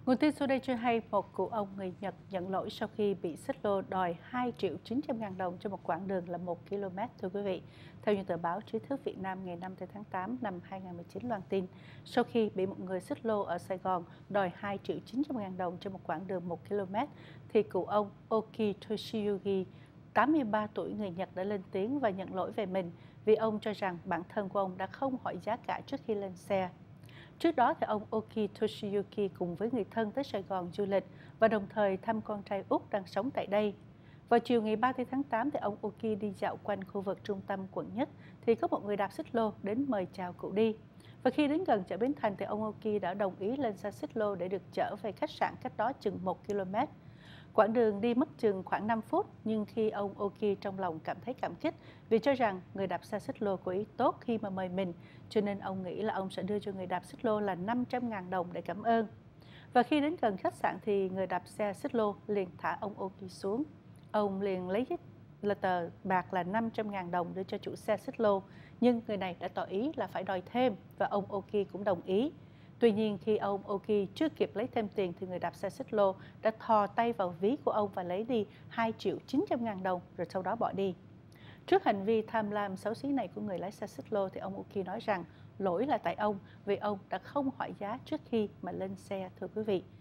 Nguồn tin sau đây cho hay một cụ ông người Nhật nhận lỗi sau khi bị xích lô đòi 2.900.000 đồng cho một quãng đường là 1 km, thưa quý vị. Theo như tờ báo Trí thức Việt Nam ngày 5 tháng 8 năm 2019 loan tin, sau khi bị một người xích lô ở Sài Gòn đòi 2.900.000 đồng cho một quãng đường 1 km, thì cụ ông Oki Toshiyuki, 83 tuổi người Nhật đã lên tiếng và nhận lỗi về mình vì ông cho rằng bản thân của ông đã không hỏi giá cả trước khi lên xe. Trước đó, thì ông Oki Toshiyuki cùng với người thân tới Sài Gòn du lịch và đồng thời thăm con trai út đang sống tại đây. Vào chiều ngày 30 tháng 8, thì ông Oki đi dạo quanh khu vực trung tâm quận Nhất, thì có một người đạp xích lô đến mời chào cụ đi. Và khi đến gần chợ Bến Thành, thì ông Oki đã đồng ý lên xe xích lô để được chở về khách sạn cách đó chừng 1 km. Quãng đường đi mất chừng khoảng 5 phút, nhưng khi ông Oki trong lòng cảm thấy cảm kích vì cho rằng người đạp xe xích lô có ý tốt khi mà mời mình, cho nên ông nghĩ là ông sẽ đưa cho người đạp xích lô là 500.000 đồng để cảm ơn. Và khi đến gần khách sạn thì người đạp xe xích lô liền thả ông Oki xuống. Ông liền lấy là tờ bạc là 500.000 đồng đưa cho chủ xe xích lô, nhưng người này đã tỏ ý là phải đòi thêm và ông Oki cũng đồng ý. Tuy nhiên, khi ông Oki chưa kịp lấy thêm tiền thì người đạp xe xích lô đã thò tay vào ví của ông và lấy đi 2.900.000 đồng rồi sau đó bỏ đi. Trước hành vi tham lam xấu xí này của người lái xe xích lô, thì ông Oki nói rằng lỗi là tại ông vì ông đã không hỏi giá trước khi mà lên xe, thưa quý vị.